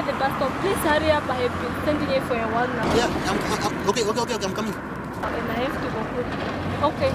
the bus stop. Please hurry up. I have been standing here for a while now. Yeah, okay, I'm coming. And I have to go quick. Okay.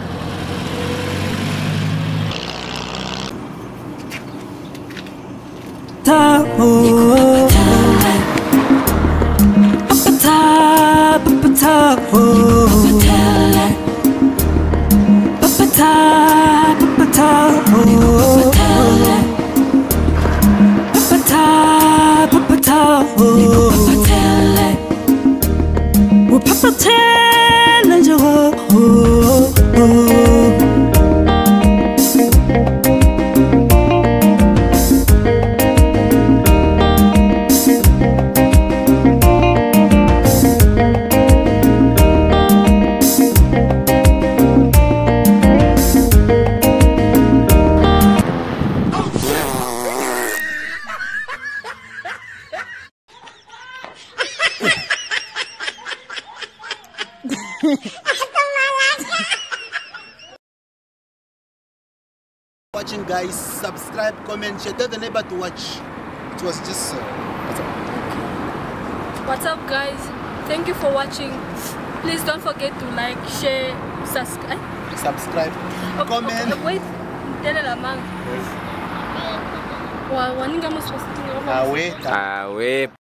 Watching, guys, subscribe, comment, share, tell the neighbor to watch. It was just What's up, guys? Thank you for watching. Please don't forget to like, share, subscribe, comment. Wait, tell the man. Away.